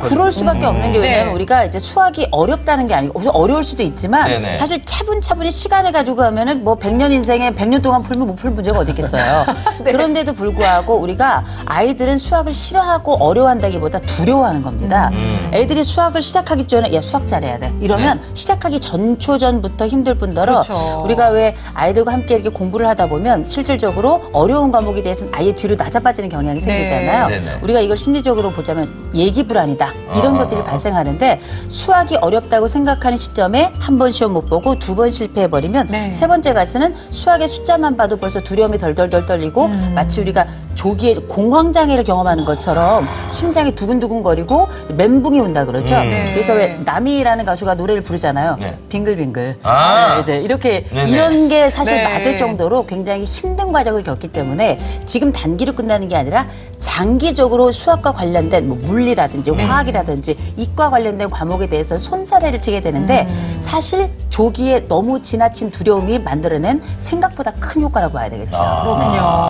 그럴 수밖에 없는 게 왜냐하면 네. 우리가 이제 수학이 어렵다는 게 아니고 우선 어려울 수도 있지만 네네. 사실 차분차분히 시간을 가지고 하면은 뭐 100년 인생에 100년 동안 풀면 못 풀 문제가 어디 있겠어요. 네. 그런데도 불구하고 우리가 아이들은 수학을 싫어하고 어려워한다기보다 두려워하는 겁니다. 애들이 수학을 시작하기 전에 야 수학 잘해야 돼 이러면 시작하기 전초전부터 힘들 뿐더러 그렇죠. 우리가 왜 아이들과 함께 이렇게 공부를 하다 보면 실질적으로 어려운 과목에 대해서는 아예 뒤로 낮아빠지는 경향이 생기잖아요. 네네. 우리가 이걸 심리적으로 보자면 예기 불안이다 이런 것들이 발생하는데 수학이 어렵다고 생각하는 시점에 한 번 시험 못 보고 두 번 실패해버리면 네. 세 번째 가서는 수학의 숫자만 봐도 벌써 두려움이 덜덜덜 떨리고 마치 우리가 조기에 공황장애를 경험하는 것처럼 심장이 두근두근거리고 멘붕이 온다 그러죠. 네. 그래서 왜 남이라는 가수가 노래를 부르잖아요. 네. 빙글빙글. 아. 네, 이제 이렇게 네네. 이런 게 사실 네. 맞을 정도로 굉장히 힘든 과정을 겪기 때문에 지금 단기로 끝나는 게 아니라 장기적으로 수학과 관련된 뭐 물리라든지 화학이라든지 이과 관련된 과목에 대해서 손사래를 치게 되는데 사실 조기에 너무 지나친 두려움이 만들어낸 생각보다 큰 효과라고 봐야 되겠죠. 아. 그렇군요.